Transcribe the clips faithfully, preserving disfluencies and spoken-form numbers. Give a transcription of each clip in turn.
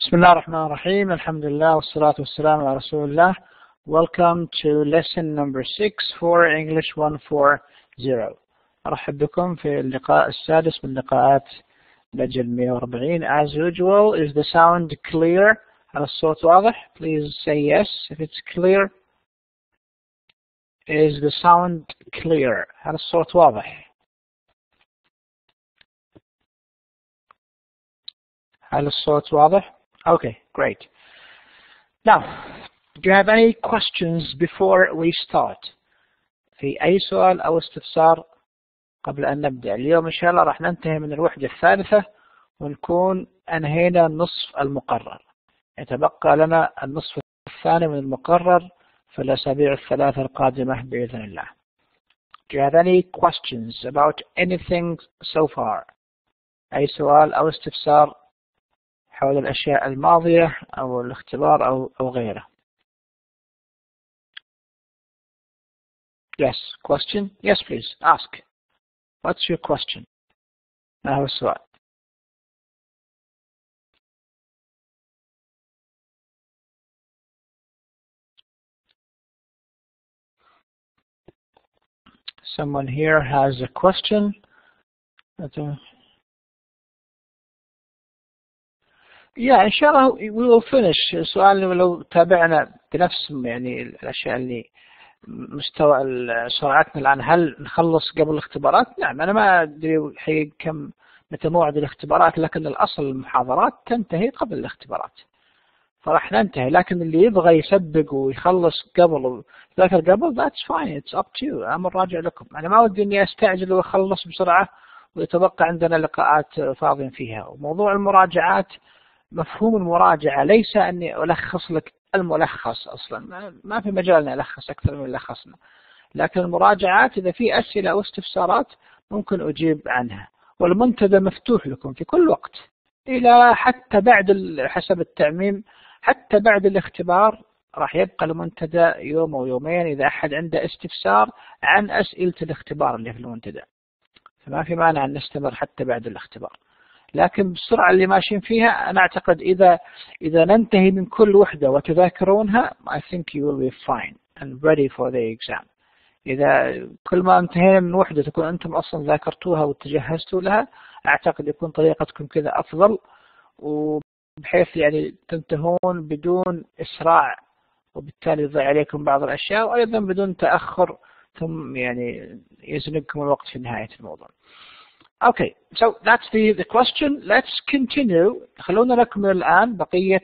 بسم الله الرحمن الرحيم. الحمد لله والصلاة والسلام على رسول الله. Welcome to lesson number six for English one forty. أرحب بكم في اللقاء السادس من لقاءات لجل مئة وأربعين. As usual, is the sound clear? هل الصوت واضح? Please say yes if it's clear. Is the sound clear? هل الصوت واضح؟ هل الصوت واضح? Okay, great. Now, do you have any questions before we start? في أي سؤال أو استفسار قبل أن نبدأ؟ اليوم إن شاء الله راح ننتهي من الوحدة الثالثة ونكون أنهينا النصف المقرر. يتبقى لنا النصف الثاني من المقرر في الأسابيع الثلاثة القادمة بإذن الله. Do you have any questions about anything so far? أي سؤال أو استفسار حول الأشياء الماضية أو الاختبار أو أو غيره. Yes, question? Yes, please. Ask. What's your question? ما هو السؤال؟ Someone here has a question. Yeah, إن شاء الله we will finish. السؤال لو تابعنا بنفس يعني الأشياء اللي مستوى سرعتنا الآن، هل نخلص قبل الاختبارات؟ نعم، أنا ما أدري حقيقة كم متى موعد الاختبارات، لكن الأصل المحاضرات تنتهي قبل الاختبارات، فراح ننتهي. لكن اللي يبغى يسبق ويخلص قبل ويذاكر قبل that's fine, it's up to you. أمر راجع لكم. أنا ما ودي إني أستعجل وأخلص بسرعة ويتبقى عندنا لقاءات فاضيين فيها. وموضوع المراجعات، مفهوم المراجعة ليس أني ألخص لك الملخص، أصلا ما في مجال أن ألخص أكثر من لخصنا، لكن المراجعات إذا في أسئلة أو استفسارات ممكن أجيب عنها، والمنتدى مفتوح لكم في كل وقت إلى حتى بعد حسب التعميم، حتى بعد الاختبار راح يبقى المنتدى يوم أو يومين إذا أحد عنده استفسار عن أسئلة الاختبار اللي في المنتدى، فما في مانع أن نستمر حتى بعد الاختبار. لكن بالسرعة اللي ماشيين فيها أنا أعتقد إذا إذا ننتهي من كل وحدة وتذاكرونها I think you will be fine and ready for the exam. إذا كل ما انتهينا من وحدة تكون أنتم أصلا ذاكرتوها وتجهزتوا لها، أعتقد يكون طريقتكم كذا أفضل، وبحيث يعني تنتهون بدون إسراع وبالتالي يضيع عليكم بعض الأشياء، وأيضا بدون تأخر ثم يعني يزنقكم الوقت في نهاية الموضوع. Okay, so that's the, the question. Let's continue. خلونا نكمل الآن بقية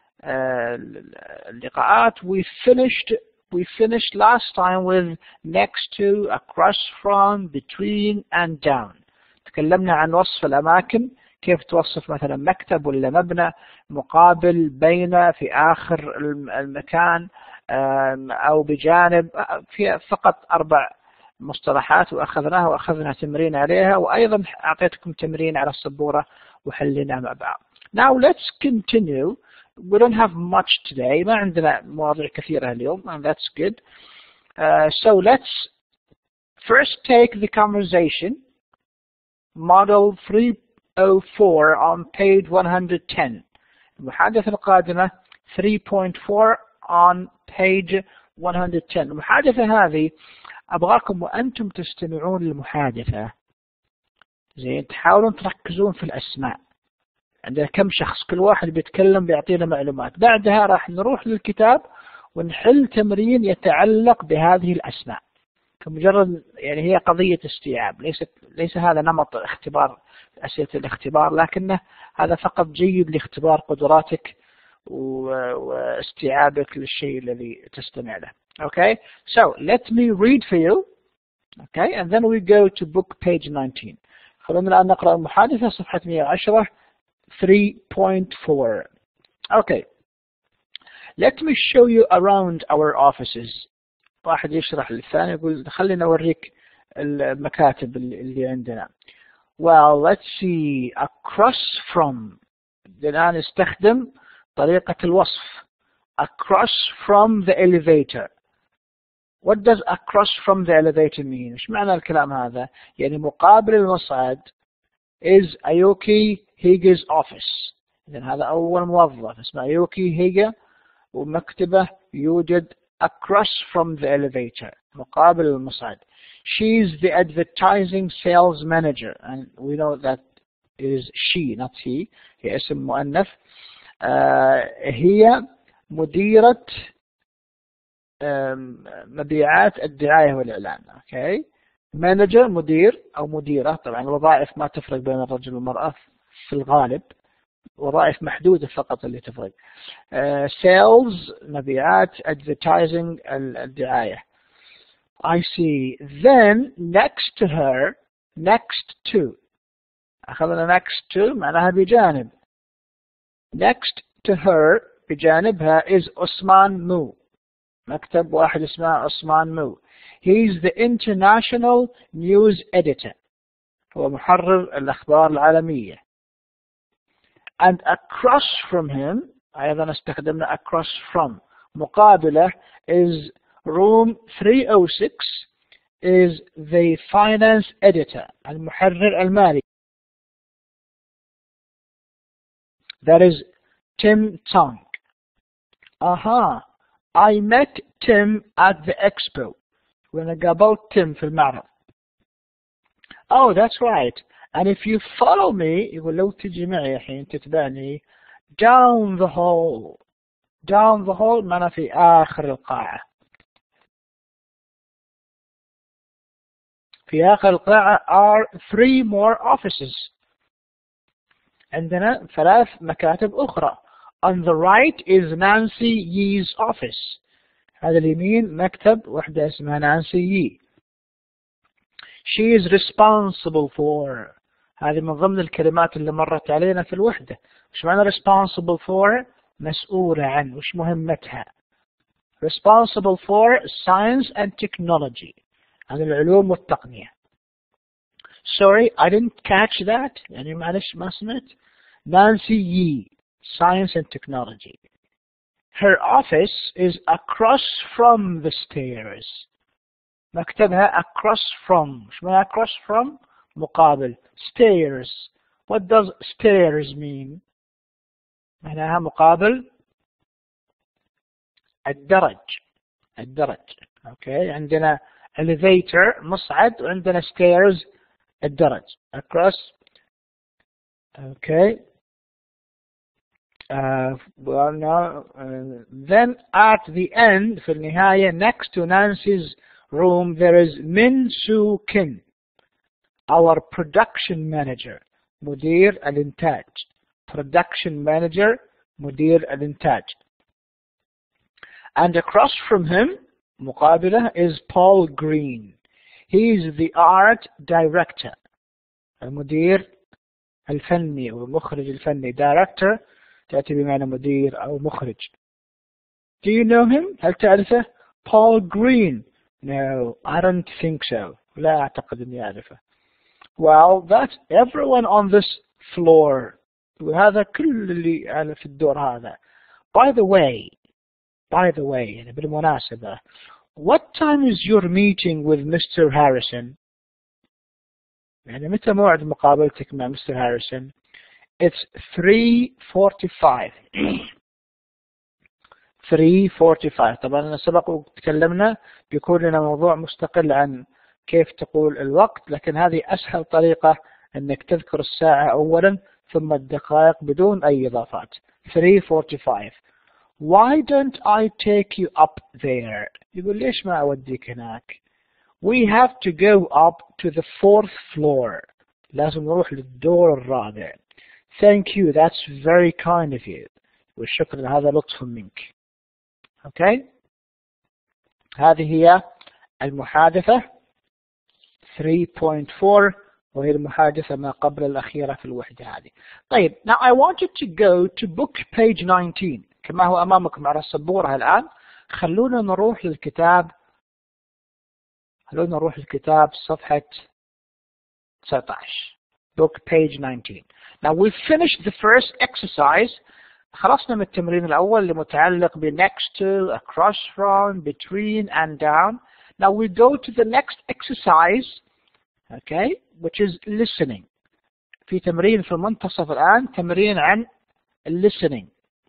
اللقاءات. We finished we finished last time with next to, across from, between and down. تكلمنا عن وصف الأماكن، كيف توصف مثلا مكتب ولا مبنى، مقابل، بين، في آخر المكان، أو بجانب. في فقط أربع مصطلحات وأخذناها وأخذنا تمرين عليها، وأيضا أعطيتكم تمرين على السبورة وحلنا مع بعض. Now let's continue. We don't have much today. ما عندنا مواضيع كثيرة اليوم, and that's good. Uh, so let's first take the conversation, model three oh four on page one hundred ten. المحادثة القادمة three point four on page one hundred ten. المحادثة هذه أبغاكم وأنتم تستمعون للمحادثة زين تحاولون تركزون في الأسماء. عندنا كم شخص، كل واحد بيتكلم بيعطينا معلومات، بعدها راح نروح للكتاب ونحل تمرين يتعلق بهذه الأسماء، كمجرد يعني هي قضية استيعاب، ليست ليس هذا نمط اختبار أسئلة الاختبار، لكنه هذا فقط جيد لاختبار قدراتك واستيعابك للشيء الذي تستمع له. Okay, so let me read for you. Okay, and then we go to book page nineteen. خلونا الآن نقرأ المحادثة صفحة مئة وعشرة three point four. Okay, let me show you around our offices. واحد يشرح للثاني يقول خلينا أوريك المكاتب اللي عندنا. Well, let's see. Across from. الآن نستخدم طريقة الوصف. Across from the elevator. What does across from the elevator mean? إيش معنى الكلام هذا؟ يعني مقابل المصعد is Aoki Hige's office. إذن هذا أول موظف اسمه يوكي هيجا، ومكتبه يوجد across from the elevator مقابل المصعد. She's the advertising sales manager, and we know that is she not he. هي اسم مؤنث. آه هي مديرة مبيعات الدعاية والإعلان. okay. manager مدير أو مديرة، طبعا الوظائف ما تفرق بين الرجل والمرأة في الغالب، وظائف محدودة فقط اللي تفرق. uh, sales مبيعات، advertising الدعاية. I see. Then next to her, next to أخذنا next to معناها بجانب. next to her بجانبها is Osman Mu. مكتب واحد اسمه عثمان مو. He is the international news editor. هو محرر الأخبار العالمية. And across from him أيضا استخدمنا across from مقابله is room three oh six is the finance editor المحرر المالي. That is Tim Tong. Aha. I met Tim at the expo. When I قابلت Tim في المعرض. Oh, that's right. And if you follow me, يقول لو تجي معي الحين تتبعني down the hall. Down the hall معناه في آخر القاعة. في آخر القاعة are three more offices. عندنا ثلاث مكاتب أخرى. On the right is Nancy Yee's office. هذا اليمين مكتب وحدة اسمها نانسي يي. She is responsible for. هذه من ضمن الكلمات اللي مرت علينا في الوحدة. وش معنى responsible for؟ مسؤولة عن. وش مهمتها؟ Responsible for science and technology. عن العلوم والتقنية. Sorry, I didn't catch that. يعني معلش ما سمعت. Nancy Yee, science and technology. Her office is across from the stairs. مكتبها across from. شو معنى across from؟ مقابل. Stairs. What does stairs mean? معناها مقابل الدرج. الدرج. Okay. عندنا elevator مصعد وعندنا stairs الدرج. Across. Okay. Uh, well, now, uh, then at the end, في النهاية, next to Nancy's room, there is Min Soo Kim, our production manager, مدير الإنتاج. Production manager, مدير الإنتاج. And across from him, مقابله, is Paul Green. He is the art director, المدير الفني والمخرج الفني. Director تأتي بمعنى مدير أو مخرج. Do you know him? هل تعرفه؟ Paul Green. No, I don't think so. لا أعتقد أني أعرفه. Well, that's everyone on this floor. وهذا كل اللي على في الدور هذا. By the way, by the way, يعني بالمناسبة, what time is your meeting with Mister Harrison? يعني متى موعد مقابلتك مع Mister Harrison? It's three forty-five. three forty-five. طبعا سبق وتكلمنا بيكون لنا موضوع مستقل عن كيف تقول الوقت، لكن هذه أسهل طريقة أنك تذكر الساعة أولا ثم الدقائق بدون أي إضافات. three forty-five. Why don't I take you up there? يقول ليش ما أوديك هناك؟ We have to go up to the fourth floor. لازم نروح للدور الرابع. Thank you, that's very kind of you. والشكر، هذا لطف منك. Okay. هذه هي المحادثة three point four، وهي المحادثة ما قبل الأخيرة في الوحدة هذه. طيب, now I want you to go to book page nineteen. كما هو أمامكم على السبورة الآن. خلونا نروح للكتاب. خلونا نروح للكتاب صفحة تسعة عشر. Book page nineteen. Now we've finished the first exercise. خلصنا من التمرين الأول اللي متعلق ب next to, across from, between and down. Now we go to the next exercise, okay, which is listening. في تمرين في المنتصف الآن، تمرين عن listening.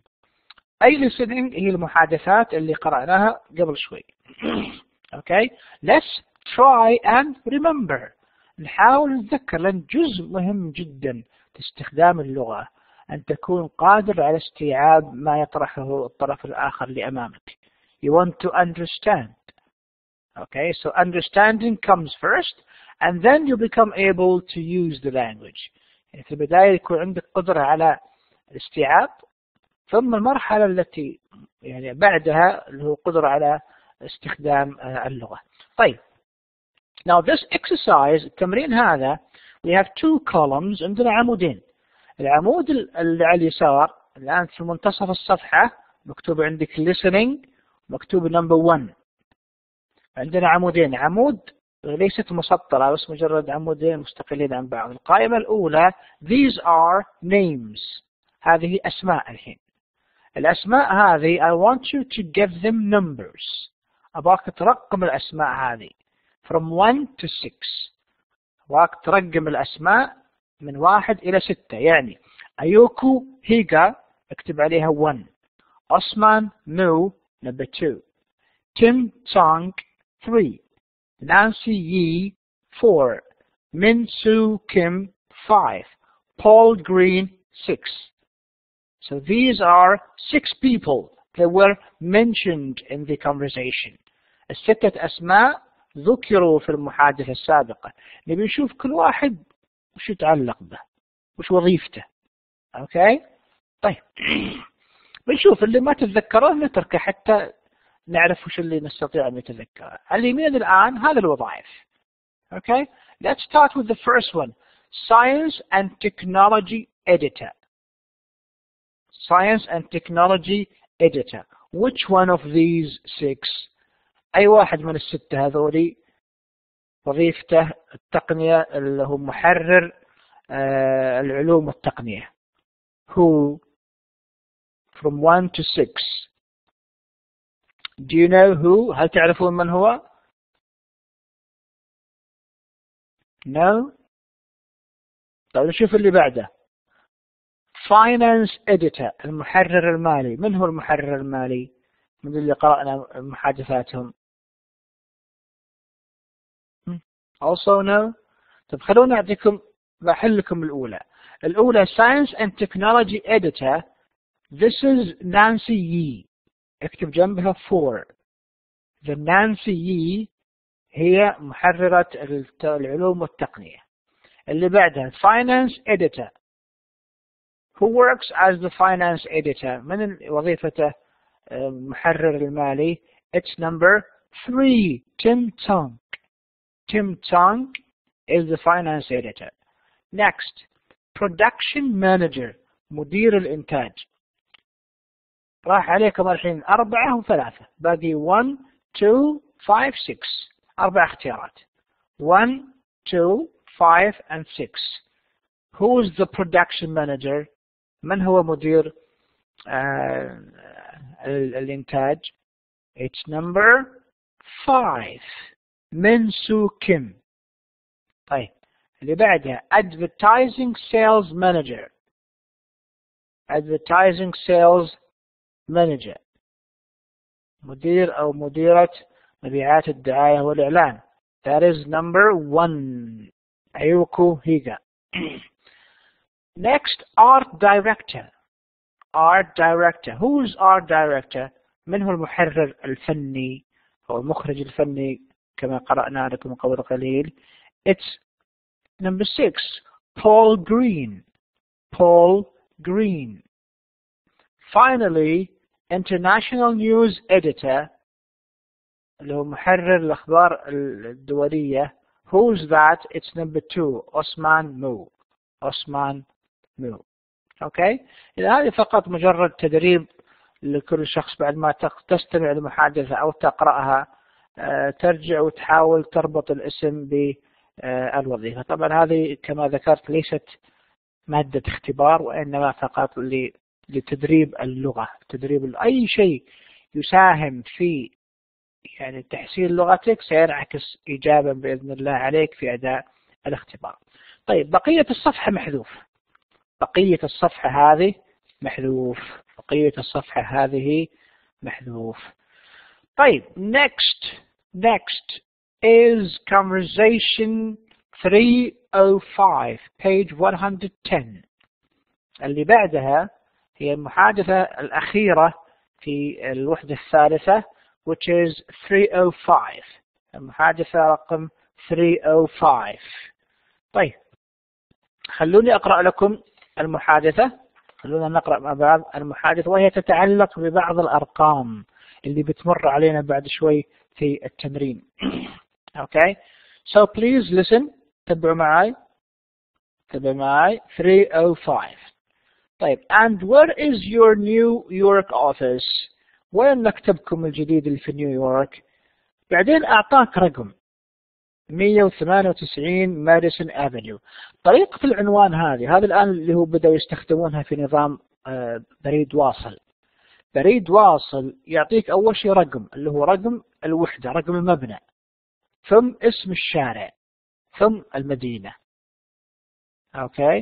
أي listening هي المحادثات اللي قرأناها قبل شوي. Okay, let's try and remember. نحاول نتذكر، لأن جزء مهم جدا في استخدام اللغة أن تكون قادر على استيعاب ما يطرحه الطرف الآخر لأمامك. You want to understand. Okay, so understanding comes first, and then you become able to use the language. يعني في البداية يكون عندك قدرة على الاستيعاب، ثم المرحلة التي يعني بعدها اللي هو قدرة على استخدام اللغة. طيب. Now this exercise التمرين هذا we have two columns. عندنا عمودين. العمود اللي على اليسار الآن في منتصف الصفحة مكتوب عندك listening، مكتوب number one. عندنا عمودين، عمود ليست مسطرة بس مجرد عمودين مستقلين عن بعض. القائمة الأولى these are names. هذه أسماء. الحين الأسماء هذه I want you to give them numbers. أباك ترقم الأسماء هذه from one to six. أباك ترقم الأسماء من واحد إلى ستة. يعني أيوكو هيغا اكتب عليها one. عثمان مو number two. Tim Tong three. Nancy Yi four. Min Soo Kim five. Paul Green six. So these are six people that were mentioned in the conversation. الستة أسماء ذكروا في المحادثة السابقة. نبي نشوف كل واحد وش يتعلق به، وش وظيفته. أوكي؟ طيب. بنشوف اللي ما تتذكره نتركه حتى نعرف وش اللي نستطيع أن نتذكره. على اليمين الآن هذا الوظائف. Okay? Let's start with the first one. Science and Technology Editor. Science and Technology Editor. Which one of these six? أي واحد من الستة هذولي وظيفته التقنية اللي هو محرر آه العلوم والتقنية. Who? From one to six. Do you know who? هل تعرفون من هو؟ No. طيب نشوف اللي بعده. Finance Editor. المحرر المالي. من هو المحرر المالي؟ من اللي قرأنا محادثاتهم. Also no. طيب خلونا أعطيكم بحل لكم الأولى. الأولى Science and Technology Editor. This is Nancy Yi. اكتب جنبها four. The Nancy Yi هي محررة العلوم والتقنية. اللي بعدها Finance Editor. Who works as the Finance Editor? من وظيفته محرر المالي. It's number three. Tim Tong. Tim Tong is the Finance Editor. Next, Production Manager. مدير الإنتاج. راح عليكم الحين أربعة وثلاثة. باقي one, two, five, six. أربع اختيارات. one, two, five, and six. Who is the production manager? من هو مدير آه الإنتاج؟ It's number five. Min Soo Kim. طيب اللي بعدها advertising sales manager. advertising sales manager. مدير أو مديرة مبيعات الدعاية والإعلان. That is number one. أيوكو هيغا. Next, art director. Art director. Who is art director? من هو المحرر الفني أو المخرج الفني كما قرأنا لكم قبل قليل. It's number six. Paul Green. Paul Green. Finally, international news editor اللي هو محرر الأخبار الدولية. Who's that? It's number two. Osman Mu. Osman Mu. Okay? إذا هذه فقط مجرد تدريب لكل شخص بعد ما تستمع لمحادثة أو تقرأها ترجع وتحاول تربط الاسم بالوظيفة. طبعا هذه كما ذكرت ليست مادة اختبار، وإنما فقط لتدريب اللغة. تدريب أي شيء يساهم في يعني تحسين لغتك سينعكس إيجابا بإذن الله عليك في أداء الاختبار. طيب بقية الصفحة محذوف. بقية الصفحة هذه محذوف، بقية الصفحة هذه محذوف. طيب next next is conversation three oh five page one hundred ten. اللي بعدها هي المحادثة الأخيرة في الوحدة الثالثة which is three oh five. المحادثة رقم three oh five. طيب خلوني أقرأ لكم المحادثة، خلونا نقرأ مع بعض المحادثة، وهي تتعلق ببعض الأرقام اللي بتمر علينا بعد شوي في التمرين. Okay, so please listen. تبعوا معي تبعوا معي three oh five. طيب and where is your New York office؟ وين مكتبكم الجديد اللي في نيويورك؟ بعدين أعطاك رقم مئة وثمانية وتسعين ماديسون أفنيو. طريقة العنوان هذه هذا الآن اللي هو بدأوا يستخدمونها في نظام بريد واصل. بريد واصل يعطيك أول شيء رقم اللي هو رقم الوحدة، رقم المبنى، ثم اسم الشارع، ثم المدينة. أوكي،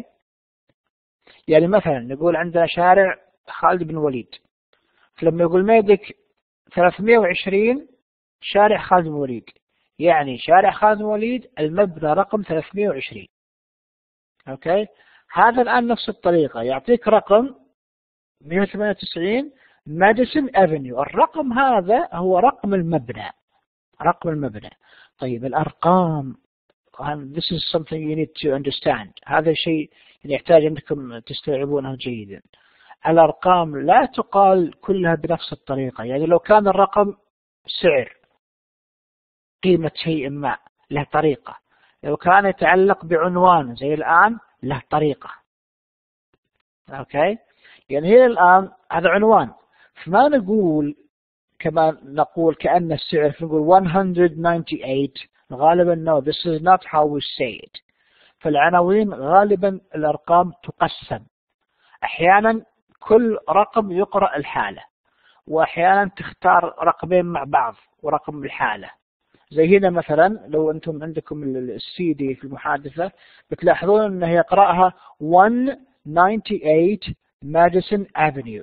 يعني مثلا نقول عندنا شارع خالد بن وليد، فلما يقول ميدك ثلاثمئة وعشرين شارع خالد بن وليد، يعني شارع خالد بن وليد المبنى رقم ثلاثمئة وعشرين. أوكي، هذا الآن نفس الطريقة، يعطيك رقم مئة وثمانية وتسعين ماديسون أفنيو، الرقم هذا هو رقم المبنى، رقم المبنى. طيب الأرقام، this is something you need to understand. هذا شيء يحتاج أنكم تستوعبونه جيدا. الأرقام لا تقال كلها بنفس الطريقة، يعني لو كان الرقم سعر قيمة شيء ما له طريقة، لو كان يتعلق بعنوان زي الآن له طريقة. أوكي، يعني هي الآن هذا عنوان، فما نقول كما نقول كأن السعر نقول one hundred ninety-eight، غالبا no, this is not how we say it. فالعناوين غالبا الأرقام تقسم، أحيانا كل رقم يقرأ الحالة، وأحيانا تختار رقمين مع بعض ورقم الحالة. زي هنا مثلا لو أنتم عندكم السي دي في المحادثة بتلاحظون أنه يقرأها one ninety-eight ماديسون أفنيو،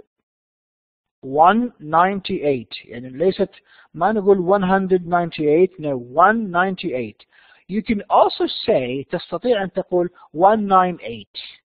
one ninety-eight، يعني ليست ما نقول one ninety-eight، no one ninety-eight. You can also say تستطيع أن تقول one ninety-eight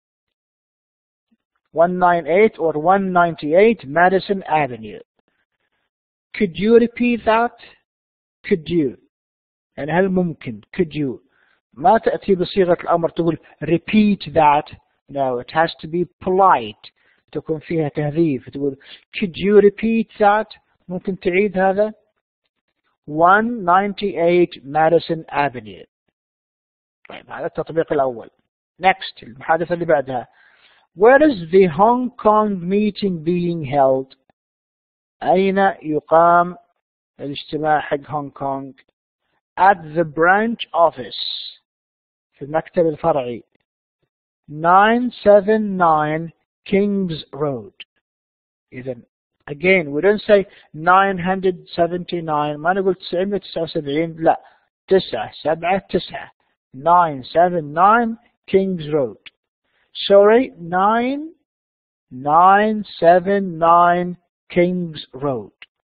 one ninety-eight or one ninety-eight Madison Avenue. Could you repeat that? Could you؟ يعني هل ممكن؟ could you؟ ما تأتي بصيغة الأمر تقول repeat that. No, it has to be polite. تكون فيها تهذيب، تقول could you repeat that؟ ممكن تعيد هذا؟ one ninety-eight Madison Avenue. طيب هذا التطبيق الأول. Next المحادثة اللي بعدها. Where is the Hong Kong meeting being held؟ أين يقام الاجتماع حق هونغ كونغ؟ At the branch office، في المكتب الفرعي nine seventy-nine Kings Road. إذن again we don't say nine seventy-nine، ما نقول تسعمئة وتسعة وسبعين، لا تسعة سبعة تسعة nine seventy-nine Kings Road. Sorry, nine nine seventy-nine Kings Road.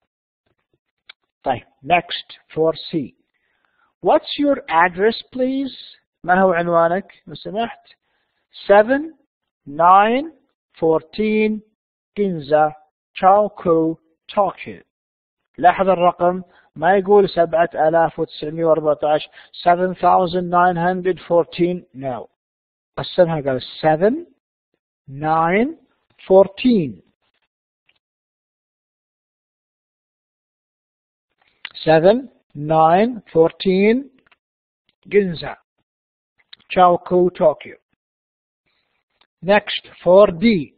طيب next for C. What's your address please؟ ما هو عنوانك لو سمحت؟ seven nine fourteen Ginza Chaoku Tokyo. لاحظ الرقم ما يقول سبعة آلاف وتسعمئة وأربعة عشر seven thousand nine hundred fourteen. no، قسمها قال seven nine fourteen seven nine fourteen Ginza Chaoku Tokyo. Next for D.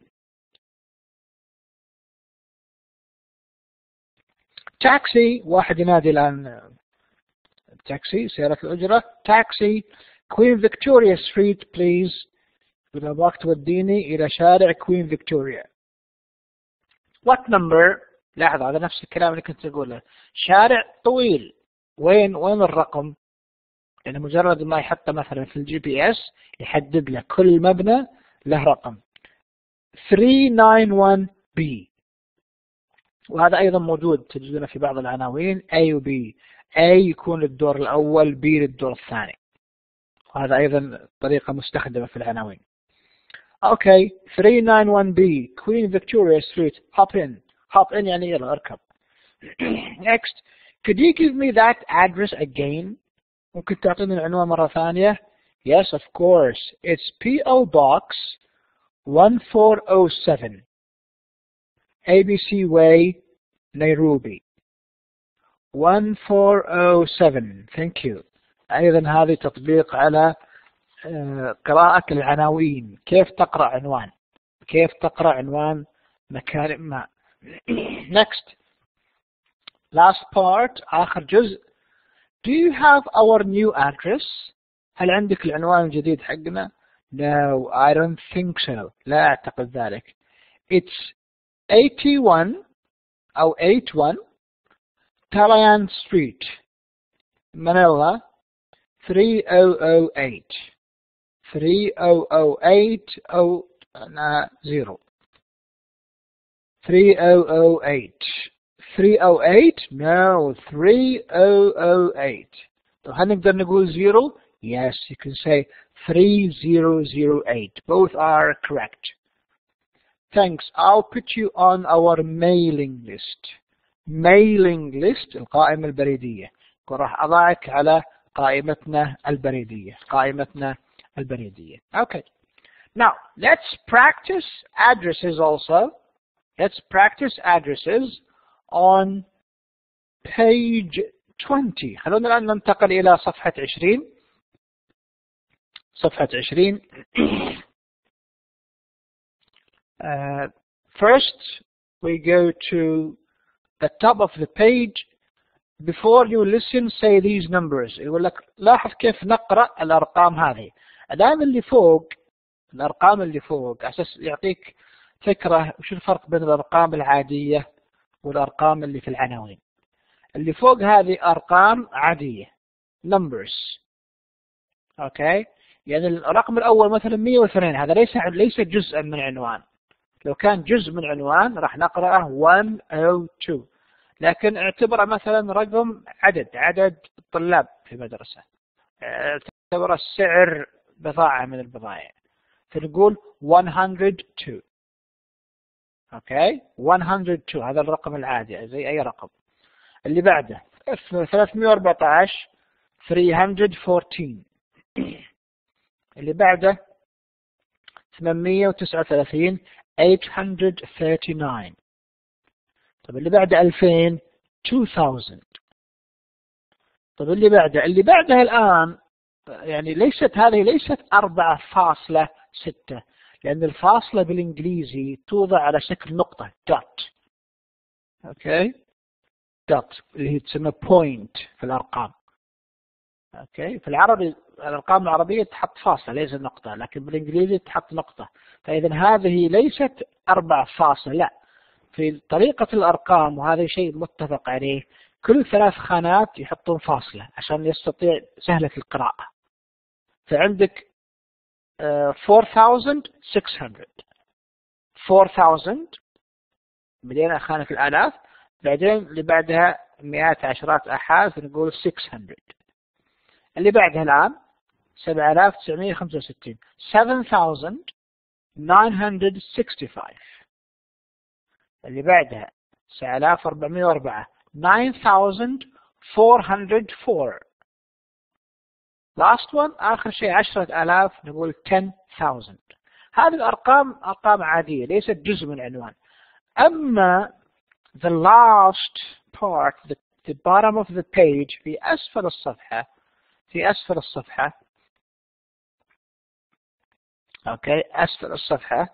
Taxi، واحد ينادي الآن تاكسي سيارة الأجرة. Taxi Queen Victoria Street please. إذا باك توديني إلى شارع Queen Victoria. What number؟ لاحظ هذا نفس الكلام اللي كنت أقوله، شارع طويل، وين وين الرقم؟ يعني مجرد ما يحطه مثلا في الجي بي اس يحدد له كل مبنى له رقم. ثلاثمئة وواحد وتسعين بي، وهذا أيضا موجود تجدونه في بعض العناوين A و B. A يكون للدور الأول، B للدور الثاني، وهذا أيضا طريقة مستخدمة في العناوين. أوكي، ثلاثمئة وواحد وتسعين بي Queen Victoria Street. hop in. hop in يعني يلا اركب. Next, could you give me that address again? ممكن تعطيني العنوان مرة ثانية؟ Yes, of course. It's P O Box one four zero seven, A B C Way, Nairobi. one four zero seven. Thank you. أيضا هذه تطبيق على قراءة العناوين. كيف تقرأ عنوان؟ كيف تقرأ عنوان مكان ما. Next, last part، آخر جزء. Do you have our new address? هل عندك العنوان الجديد حقنا؟ No, I don't think so. لا أعتقد ذلك. It's eighty-one أو eighty-one Talayan Street, Manila three thousand eight. three thousand eight أو zero. three thousand eight. three thousand eight? No, three thousand eight. So هل نقدر نقول zero? Yes, you can say three thousand eight. Both are correct. Thanks. I'll put you on our mailing list. Mailing list القائمة البريدية. راح أضعك على قائمتنا البريدية. قائمتنا البريدية. Okay. Now, let's practice addresses also. Let's practice addresses on page twenty. خلونا الآن ننتقل إلى صفحة عشرين. صفحة عشرين. uh, first, we go to the top of the page. Before you listen, say these numbers. يقول لك لاحظ كيف نقرأ الأرقام هذه. الآن اللي فوق، الأرقام اللي فوق أساس يعطيك فكرة وش الفرق بين الأرقام العادية والأرقام اللي في العناوين. اللي فوق هذه أرقام عادية. numbers. أوكي. يعني الرقم الأول مثلا مئة واثنين، هذا ليس ليس جزءا من عنوان. لو كان جزء من عنوان راح نقرأه one oh two، لكن اعتبره مثلا رقم عدد عدد الطلاب في مدرسة، اعتبره سعر بضاعة من البضائع، فنقول one hundred two. اوكي، one hundred two هذا الرقم العادي زي اي رقم. اللي بعده ثلاثمئة وأربعة عشر three hundred fourteen. اللي بعده ثمانمئة وتسعة وثلاثين eight hundred thirty-nine. طب اللي بعده ألفين two thousand. طب اللي بعده اللي بعده الآن يعني ليست هذه ليست أربعة فاصلة ستة، لأن الفاصلة بالإنجليزي توضع على شكل نقطة dot. أوكي، dot اللي هي تسمى point في الأرقام. أوكي، في العربي الأرقام العربية تحط فاصلة ليس نقطة، لكن بالإنجليزي تحط نقطة. فإذا هذه ليست أربعة فاصلة، لا، في طريقة الأرقام، وهذا شيء متفق عليه، كل ثلاث خانات يحطون فاصلة عشان يستطيع سهلة القراءة. فعندك uh, four thousand six hundred. four thousand بدينا خانة الآلاف، بعدين اللي بعدها مئات عشرات آحاد نقول six hundred. اللي بعدها الآن سبعة آلاف وتسعمئة وخمسة وستين seven thousand nine hundred sixty-five. اللي بعدها تسعة آلاف وأربعمئة وأربعة nine thousand four hundred four. last one آخر شيء عشرة آلاف نقول ten thousand. هذه الأرقام أرقام عادية ليست جزء من العنوان. أما the last part, the, the bottom of the page، في أسفل الصفحة، في أسفل الصفحة okay أسفل الصفحة.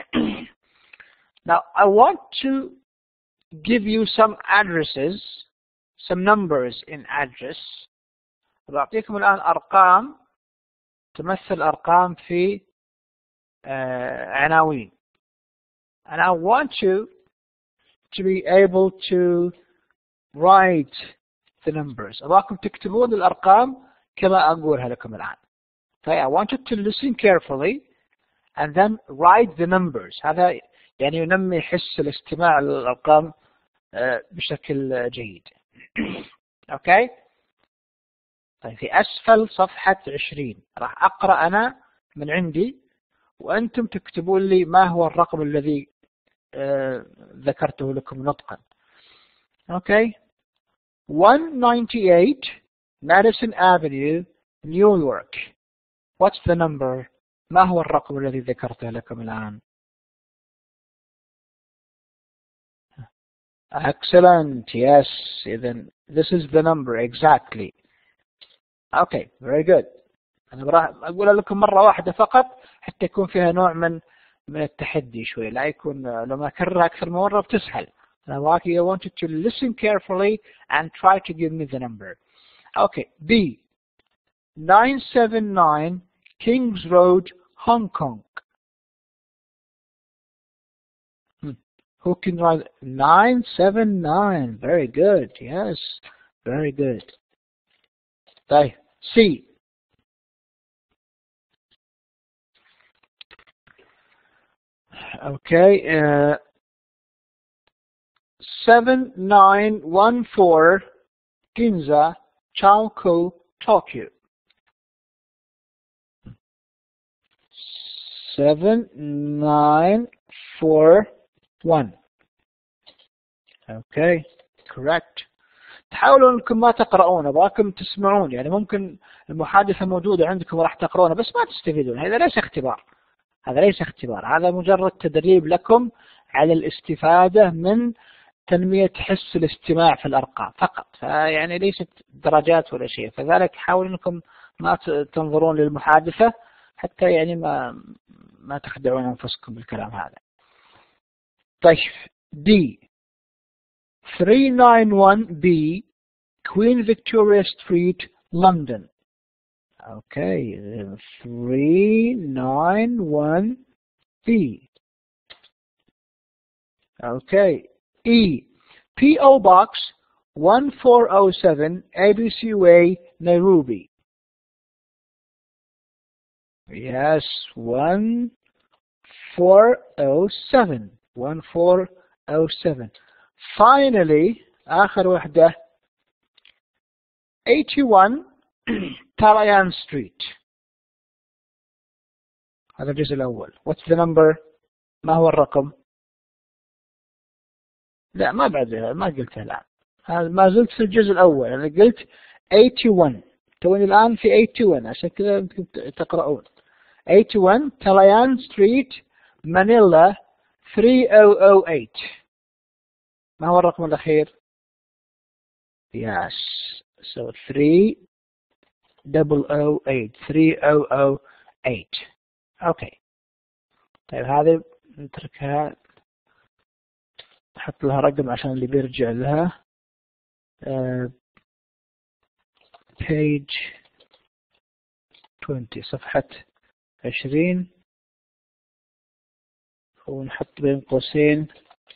Now I want to give you some addresses, some numbers in address. بعطيكم الآن أرقام تمثل أرقام في uh, عناوين. And I want you to be able to write the numbers. أبغاكم تكتبون الأرقام كما أقولها لكم الآن. So I want you to listen carefully and then write the numbers. هذا يعني ينمي حس الاستماع للأرقام بشكل جيد. أوكي. طيب في أسفل صفحة عشرين راح أقرأ أنا من عندي وأنتم تكتبون لي ما هو الرقم الذي ذكرته لكم نطقا. أوكي. one ninety-eight Madison Avenue, New York. What's the number? ما هو الرقم الذي ذكرته لكم الآن؟ Excellent. Yes. Then this is the number exactly. Okay. Very good. أنا راح أقول لكم مرة واحدة فقط حتى يكون فيها نوع من من التحدي شوي، لا يكون لما أكررها أكثر من مرة بتسهل. أنا I want you to listen carefully and try to give me the number. Okay. B. nine seven nine Kings Road, Hong Kong. Hmm. Who can write nine seven nine? Very good. Yes. Very good. طيب. C. Okay. Uh, seven nine one four Ginza, Chaoku, Tokyo. seven nine four one. Okay. Correct. تحاولوا انكم ما تقرؤون، ابغاكم تسمعون، يعني ممكن المحادثة موجودة عندكم وراح تقرؤونها بس ما تستفيدون. هذا ليس اختبار، هذا ليس اختبار، هذا مجرد تدريب لكم على الاستفادة من تنمية حس الاستماع في الأرقام فقط، فيعني ليست درجات ولا شيء. فذلك حاولوا انكم ما تنظرون للمحادثة حتى يعني ما ما تخدعون أنفسكم بالكلام هذا. طيب. D. three nine one B Queen Victoria Street, London. Okay. three nine one B. Okay. E. P O Box one four oh seven A B C Way, Nairobi. Yes, one four oh seven. one four oh seven. Finally, آخر وحدة eighty-one Talayan Street. هذا الجزء الأول. What's the number? ما هو الرقم؟ لا ما بعد ما قلتها الآن. ما زلت في الجزء الأول. أنا قلت eighty-one. توني الآن في eighty-one عشان كذا أنتم تقرؤون. eighty-one Talayan Street, Manila three thousand eight. ما هو الرقم الأخير؟ Yes. So three thousand eight. three thousand eight. Okay. طيب هذه نتركها، نحط لها رقم عشان اللي بيرجع لها. uh, page twenty صفحة عشرين، ونحط بين قوسين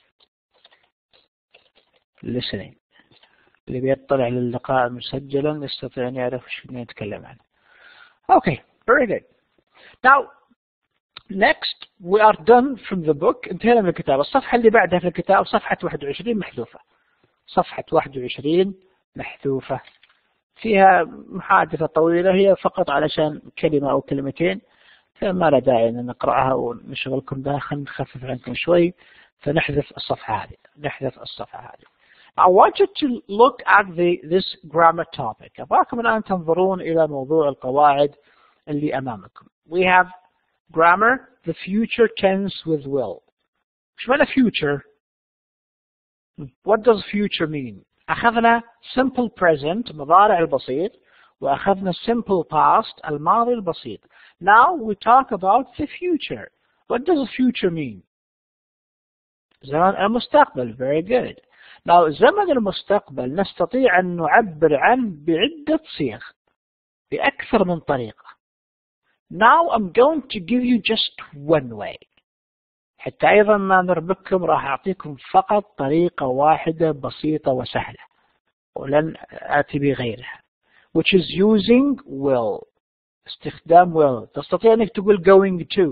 listening. اللي بيطلع للقاء مسجلا يستطيع أن يعرف شو نتكلم عنه. Okay, very good. Now, next we are done from the book. انتهينا من الكتاب. الصفحة اللي بعدها في الكتاب صفحة واحد وعشرين محذوفة. صفحة واحد وعشرين محذوفة. فيها محادثة طويلة، هي فقط علشان كلمة أو كلمتين، فما لا داعي أن نقرأها ونشغلكم بها. خلينا نخفف عنكم شوي، فنحذف الصفحة هذه. نحذف الصفحة هذه. I want you to look at the this grammar topic. أبغاكم الآن تنظرون إلى موضوع القواعد اللي أمامكم. We have grammar, the future tense with will. إيش معنى future? What does future mean? أخذنا simple present مضارع البسيط، وأخذنا simple past الماضي البسيط. Now we talk about the future. What does future mean? زمن المستقبل. Very good. Now زمن المستقبل نستطيع أن نعبر عنه بعدة صيغ بأكثر من طريقة. Now I'm going to give you just one way. حتى أيضا ما نربككم راح أعطيكم فقط طريقة واحدة بسيطة وسهلة، ولن آتي بغيرها. Which is using will. استخدام will. تستطيع أنك تقول going to.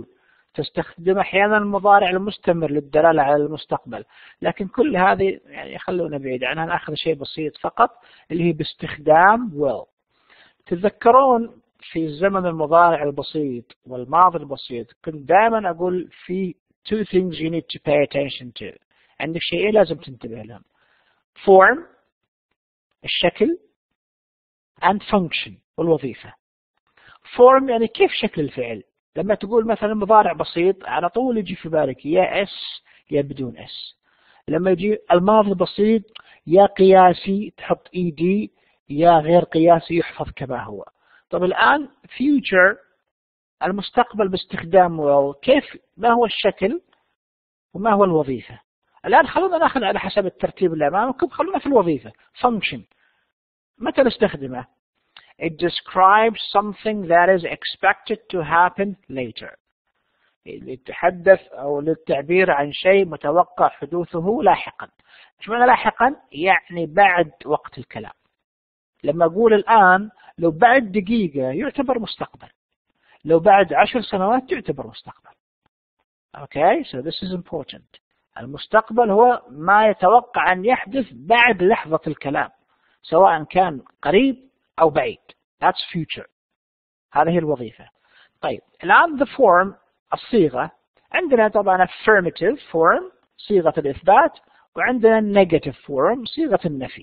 تستخدم أحيانا المضارع المستمر للدلالة على المستقبل، لكن كل هذه يعني خلونا بعيد عنها، نأخذ شيء بسيط فقط اللي هي باستخدام will. تذكرون في الزمن المضارع البسيط والماضي البسيط كنت دائما أقول في two things you need to pay attention to. عندك شيئين لازم تنتبه لهم: form الشكل and function والوظيفة. form يعني كيف شكل الفعل. لما تقول مثلا مضارع بسيط على طول يجي في بالك يا اس يا بدون اس. لما يجي الماضي البسيط يا قياسي تحط اي دي يا غير قياسي يحفظ كما هو. طب الآن future المستقبل باستخدام will، كيف ما هو الشكل وما هو الوظيفة؟ الآن خلونا نأخذ على حسب الترتيب اللي أمامكم، خلونا في الوظيفة. function متى نستخدمه؟ It describes something that is expected to happen later. يتحدث أو للتعبير عن شيء متوقع حدوثه لاحقا. ايش معنى لاحقا؟ يعني بعد وقت الكلام. لما أقول الآن لو بعد دقيقة يعتبر مستقبل، لو بعد عشر سنوات يعتبر مستقبل. Okay, so this is important. المستقبل هو ما يتوقع أن يحدث بعد لحظة الكلام، سواء كان قريب أو بعيد. That's future. هذه هي الوظيفة. طيب الآن the form الصيغة، عندنا طبعا affirmative form صيغة الإثبات، وعندنا negative form صيغة النفي.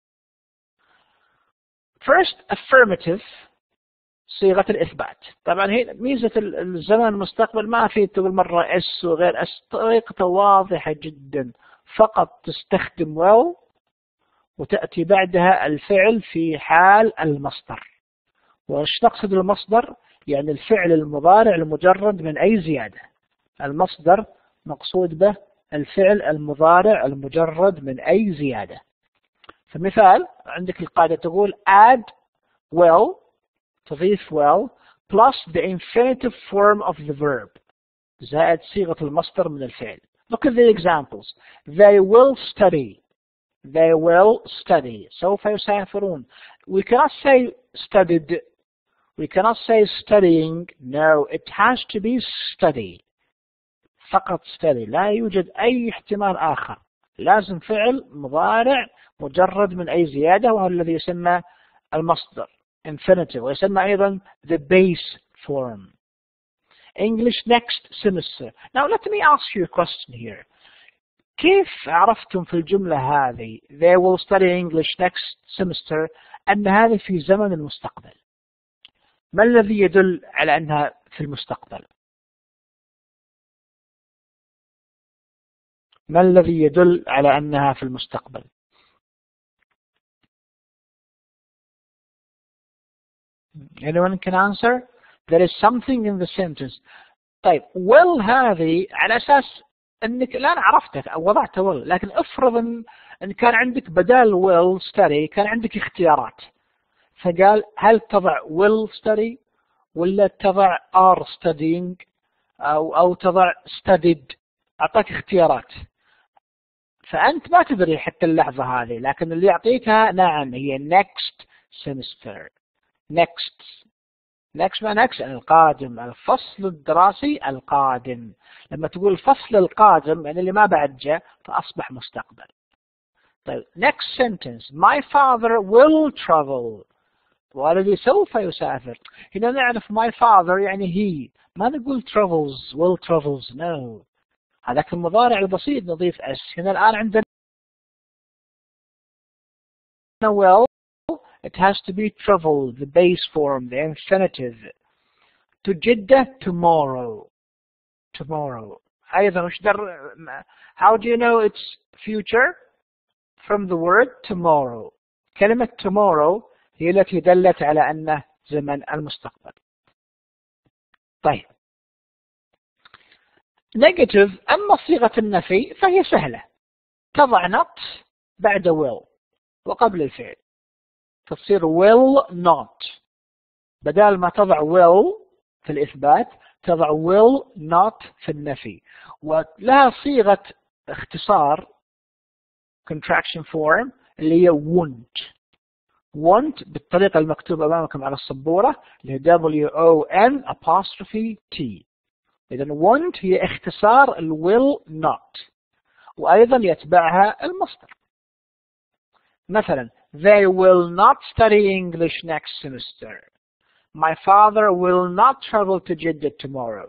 First affirmative صيغة الإثبات. طبعا هي ميزة الزمن المستقبل ما في تقول مرة اس وغير اس، طريقته واضحة جدا، فقط تستخدم will وتأتي بعدها الفعل في حال المصدر. وإيش نقصد المصدر؟ يعني الفعل المضارع المجرد من أي زيادة. المصدر مقصود به الفعل المضارع المجرد من أي زيادة. فمثال عندك القاعدة تقول add will تضيف will plus the infinitive form of the verb زائد صيغة المصدر من الفعل. Look at the examples. They will study. They will study. سوف يسافرون. We cannot say studied. We cannot say studying. No, it has to be study. فقط study. لا يوجد أي احتمال آخر. لازم فعل مضارع مجرد من أي زيادة، وهو الذي يسمى المصدر infinitive، ويسمى أيضا the base form. English next semester. Now let me ask you a question here. كيف عرفتم في الجملة هذه they will study English next semester أن هذه في زمن المستقبل؟ ما الذي يدل على أنها في المستقبل؟ ما الذي يدل على أنها في المستقبل؟ Anyone can answer? There is something in the sentence. طيب will هذه على أساس أنك الآن عرفتك أو وضعت will، لكن افرض أن, أن كان عندك بدال will study كان عندك اختيارات، فقال هل تضع will study ولا تضع are studying أو, أو تضع studied، أعطاك اختيارات. فأنت ما تدري حتى اللحظة هذه، لكن اللي يعطيكها نعم هي next semester. next next ما next القادم، الفصل الدراسي القادم. لما تقول الفصل القادم يعني اللي ما بعد جاء فأصبح مستقبل. طيب next sentence my father will travel. والدي سوف يسافر. هنا نعرف my father يعني he، ما نقول travels will travels no. هذاك المضارع البسيط نضيف s. هنا الآن عندنا will it has to be travel the base form the infinitive. to Jeddah tomorrow. tomorrow أيضا وش در how do you know it's future? from the word tomorrow. كلمة tomorrow هي التي دلت على أنه زمن المستقبل. طيب negative أما صيغة النفي فهي سهلة، تضع not بعد will وقبل الفعل، تصير will not. بدل ما تضع will في الإثبات تضع will not في النفي، ولها صيغة اختصار contraction form اللي هي want. want بالطريقة المكتوبة أمامكم على السبورة اللي هي W O N apostrophe T. إذا want هي اختصار ال will not، وأيضا يتبعها المصدر. مثلا they will not study English next semester. My father will not travel to Jeddah tomorrow.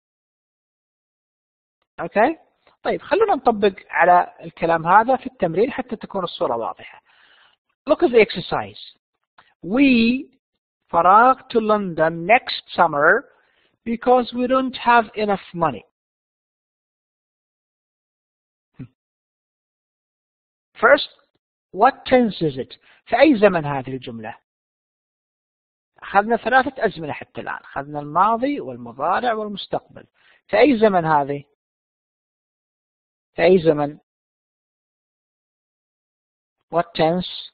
أوكي؟ طيب خلونا نطبق على الكلام هذا في التمرين حتى تكون الصورة واضحة. Look at the exercise. We فراغ to London next summer because we don't have enough money. First, what tense is it? في أي زمن هذه الجملة؟ أخذنا ثلاثة أزمنة حتى الآن، أخذنا الماضي والمضارع والمستقبل. في أي زمن هذه؟ في أي زمن؟ What tense؟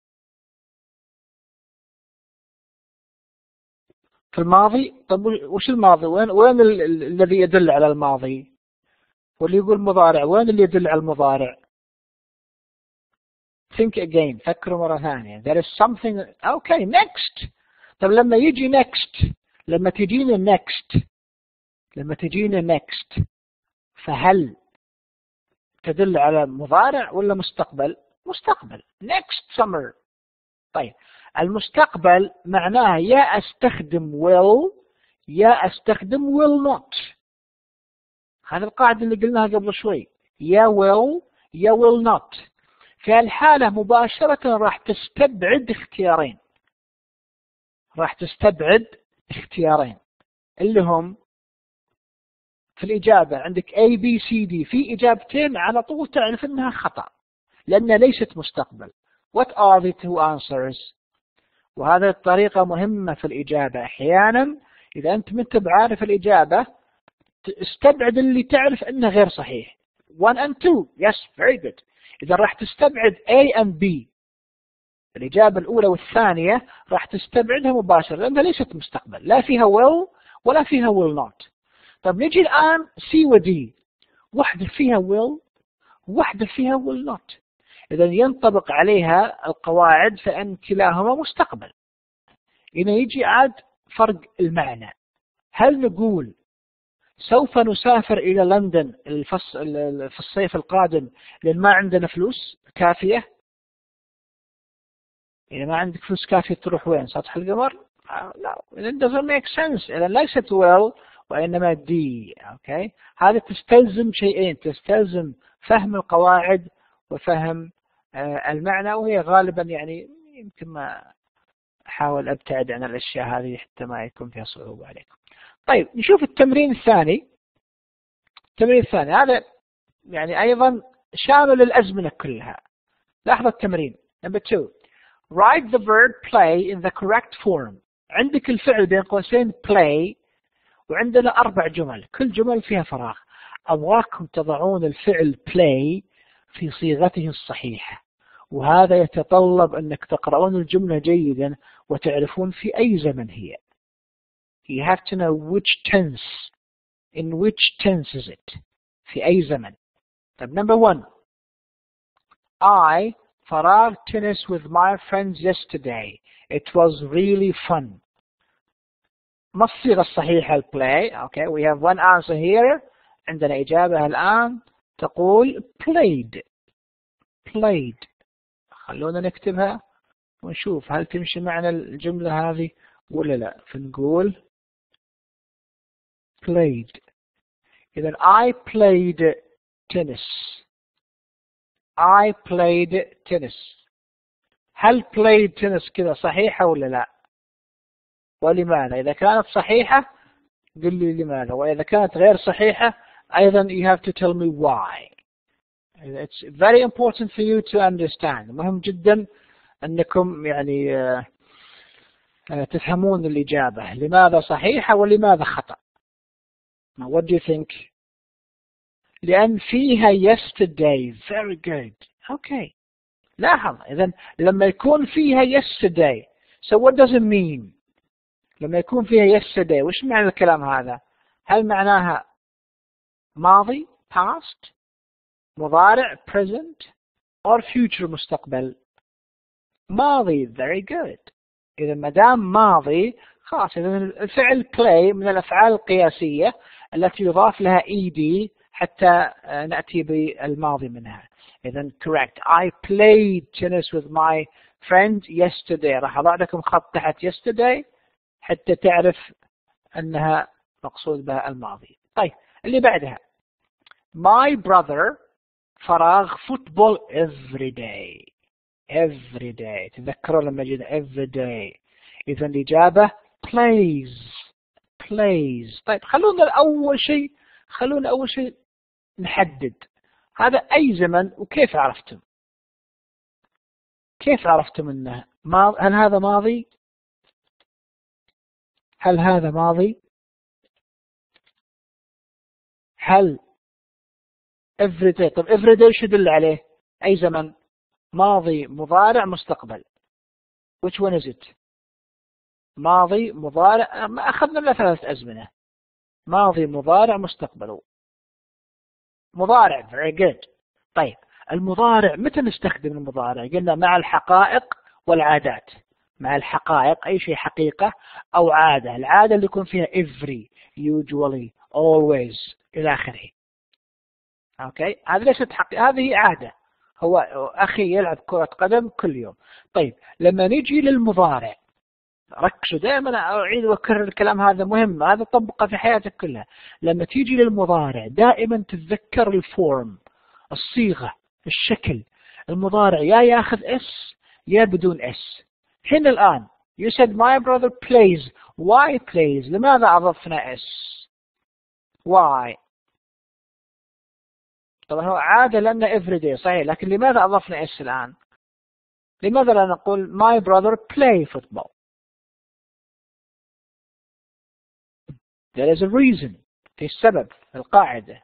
في الماضي. طب وش الماضي؟ وين وين ال ال الذي يدل على الماضي؟ واللي يقول مضارع وين اللي يدل على المضارع؟ Think again. فكروا مرة ثانية. There is something. Okay, next. طب لما يجي next، لما تجينا next، لما تجينا next، فهل تدل على مضارع ولا مستقبل؟ مستقبل. Next summer. طيب المستقبل معناه يا استخدم will يا استخدم will not. هذه القاعدة اللي قلناها قبل شوي، يا will يا will not. في الحالة مباشرة راح تستبعد اختيارين، راح تستبعد اختيارين اللي هم في الإجابة عندك A B C D، في إجابتين على طول تعرف أنها خطأ لأنها ليست مستقبل. What are the two answers؟ وهذه الطريقة مهمة في الإجابة. أحيانا إذا أنت منت بعارف الإجابة استبعد اللي تعرف أنه غير صحيح. one and two. Yes, very good. إذا راح تستبعد A and B، الإجابة الأولى والثانية راح تستبعدها مباشرة لأنها ليست مستقبل، لا فيها will ولا فيها will not. طب نجي الآن C و D، واحدة فيها will واحدة فيها will not. إذا ينطبق عليها القواعد فإن كلاهما مستقبل. إذا يجي عاد فرق المعنى. هل نقول سوف نسافر إلى لندن في الصيف القادم لأن ما عندنا فلوس كافية؟ إذا ما عندك فلوس كافية تروح وين؟ سطح القمر؟ لا. it doesn't make sense. إذا ليست well وإنما دي. أوكي. هذا تستلزم شيئين، تستلزم فهم القواعد وفهم آه المعنى، وهي غالبا يعني يمكن ما أحاول أبتعد عن الأشياء هذه حتى ما يكون فيها صعوبة عليكم. طيب نشوف التمرين الثاني. التمرين الثاني هذا يعني أيضا شامل الأزمنة كلها. لاحظ التمرين. Number two. Write the verb play in the correct form. عندك الفعل بين قوسين play وعندنا أربع جمل، كل جمل فيها فراغ. أبغاكم تضعون الفعل play في صيغته الصحيحة، وهذا يتطلب أنك تقرؤون الجملة جيدا وتعرفون في أي زمن هي. You have to know which tense. In which tense is it? في أي زمن. طيب number one. I فراغ tennis with my friends yesterday. It was really fun. ما الصيغة الصحيحة play. Okay, we have one answer here. عندنا إجابة الآن تقول played. played. خلونا نكتبها ونشوف هل تمشي معنا الجملة هذه ولا لا. فنقول played. إذا I played tennis. I played tennis. هل played tennis كذا صحيحة ولا لا؟ ولماذا؟ إذا كانت صحيحة قل لي لماذا، وإذا كانت غير صحيحة أيضا you have to tell me why. It's very important for you to understand. مهم جدا أنكم يعني تفهمون الإجابة لماذا صحيحة ولماذا خطأ. Now what do you think؟ لأن فيها yesterday. Very good. Okay. لاحظ إذن لما يكون فيها yesterday. So what does it mean؟ لما يكون فيها yesterday وش معنى الكلام هذا؟ هل معناها ماضي past، مضارع present، or future مستقبل؟ ماضي. Very good. إذا ما دام ماضي خلاص. إذا الفعل play من الأفعال القياسية التي يضاف لها ed حتى نأتي بالماضي منها. إذن correct. I played tennis with my friend yesterday. راح أضع لكم خط تحت yesterday حتى تعرف أنها مقصود بها الماضي. طيب اللي بعدها my brother فراغ football every day. every day تذكروا لما جينا every day. إذن الإجابة plays. plays. طيب خلونا أول شيء خلونا أول شيء نحدد هذا أي زمن وكيف عرفتم؟ كيف عرفتم أنه ماضي؟ هل هذا ماضي؟ هل هذا ماضي؟ هل every day؟ طب every day شو يدل عليه؟ أي زمن؟ ماضي مضارع مستقبل. which one is it؟ ماضي مضارع. ما أخذنا إلا ثلاث أزمنة. ماضي مضارع مستقبل. مضارع very good. طيب المضارع متى نستخدم المضارع؟ قلنا مع الحقائق والعادات. مع الحقائق أي شيء حقيقة أو عادة. العادة اللي يكون فيها every usually always إلى آخره. أوكي هذه ليست حقيقة، هذه عادة. هو أخي يلعب كرة قدم كل يوم. طيب لما نيجي للمضارع ركزوا دائما، أعيد وأكرر الكلام هذا مهم، هذا طبقه في حياتك كلها. لما تيجي للمضارع دائما تتذكر الفورم، الصيغة، الشكل. المضارع يا ياخذ اس يا بدون اس. هنا الآن you said my brother plays. why plays؟ لماذا أضفنا اس؟ why؟ طبعا هو عادة لأنه every day صحيح، لكن لماذا أضفنا اس الآن؟ لماذا لا نقول my brother play football؟ There is a reason. في السبب، في القاعدة.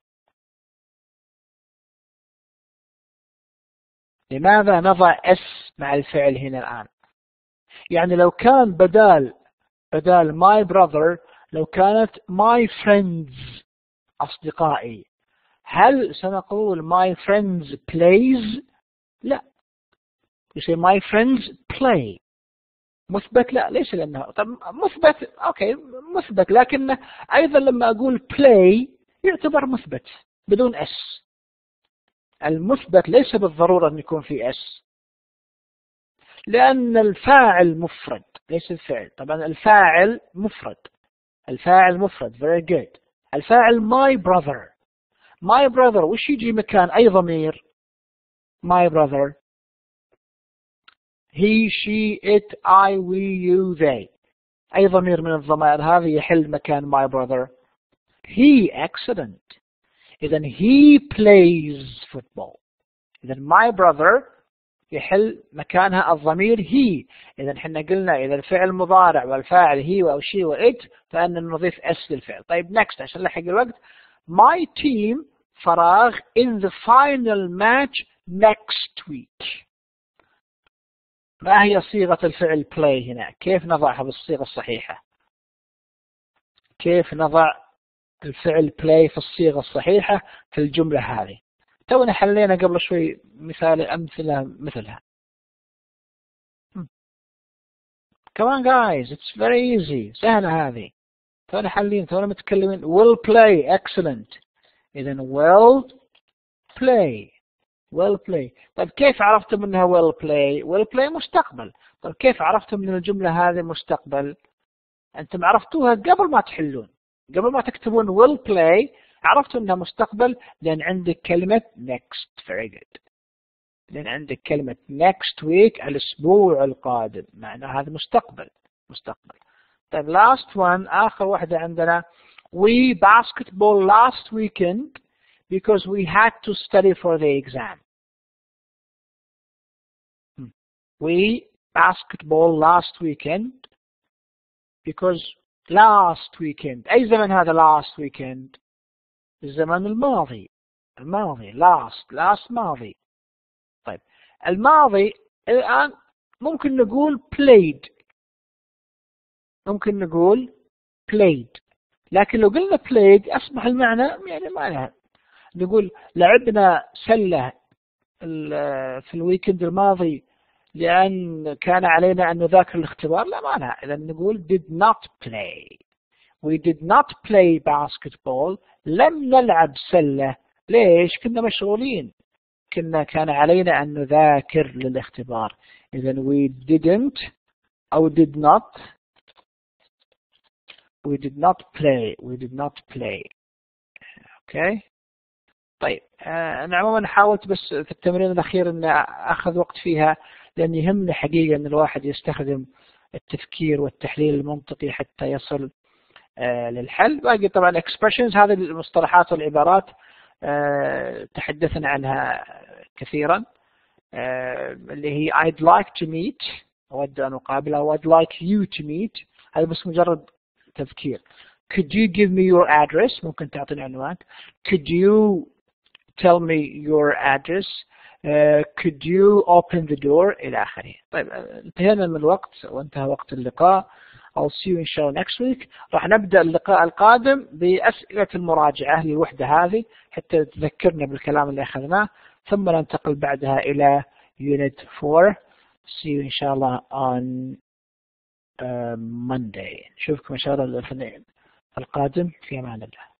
لماذا نضع اس مع الفعل هنا الآن؟ يعني لو كان بدال بدال my brother لو كانت my friends أصدقائي، هل سنقول my friends plays؟ لا. you say my friends play. مثبت؟ لا ليس لأنه طب مثبت أوكي مثبت، لكن أيضا لما أقول play يعتبر مثبت بدون اس. المثبت ليس بالضرورة أن يكون في اس، لأن الفاعل مفرد ليس الفعل. طبعا الفاعل مفرد. الفاعل مفرد very good. الفاعل my brother. my brother وش يجي مكان أي ضمير؟ my brother he she it I we you they. أي ضمير من الضمائر هذه يحل مكان my brother؟ he. excellent. إذن he plays football. إذن my brother يحل مكانها الضمير he. إذن حنا قلنا إذا الفعل مضارع والفاعل he أو she و it فأن نضيف s للفعل. طيب next عشان لحق الوقت. my team فراغ in the final match next week. ما هي صيغة الفعل play هنا؟ كيف نضعها بالصيغة الصحيحة؟ كيف نضع الفعل play في الصيغة الصحيحة في الجملة هذه؟ تونا حلينا قبل شوي مثال أمثلة مثلها. Come on guys, it's very easy. سهلة هذه. تونا حلين تونا متكلمين. will play. excellent. إذن will play. will play. طيب كيف عرفتم انها will play؟ will play مستقبل. طيب كيف عرفتم من الجملة هذه مستقبل؟ انتم عرفتوها قبل ما تحلون، قبل ما تكتبون will play عرفتوا انها مستقبل لان عندك كلمة next. very good. لان عندك كلمة next week الاسبوع القادم، معنى هذا مستقبل. مستقبل. طيب last one اخر واحدة عندنا. we basketball last weekend because we had to study for the exam. We basketball last weekend because last weekend. أي زمن هذا last weekend؟ الزمن الماضي. الماضي last last ماضي. طيب الماضي الآن ممكن نقول played. ممكن نقول played. لكن لو قلنا played أصبح المعنى يعني معنى نقول لعبنا سلة في الويكند الماضي لأن كان علينا أن نذاكر الاختبار. لا معنى إذا نقول did not play. we did not play basketball. لم نلعب سلة. ليش؟ كنا مشغولين. كنا كان علينا أن نذاكر للاختبار. إذن we didn't أو did not we did not play we did not play. okay. طيب أنا عموما حاولت بس في التمرين الأخير أن أخذ وقت فيها، لأن يهمني حقيقة أن الواحد يستخدم التفكير والتحليل المنطقي حتى يصل آه للحل. باقي طبعا expressions، هذه المصطلحات والعبارات آه تحدثنا عنها كثيرا، آه اللي هي I'd like to meet، أود أن أقابل، أو I'd like you to meet. هذا بس مجرد تفكير. Could you give me your address؟ ممكن تعطيني عنوانك. Could you tell me your address؟ Uh, could you open the door؟ إلى آخره. طيب انتهينا من الوقت وانتهى وقت اللقاء. I'll see you in show next week. راح نبدأ اللقاء القادم بأسئلة المراجعة للوحدة هذه حتى تذكرنا بالكلام اللي أخذناه، ثم ننتقل بعدها إلى unit four. See you إن شاء الله on uh, Monday. نشوفكم إن شاء الله الاثنين القادم. في أمان الله.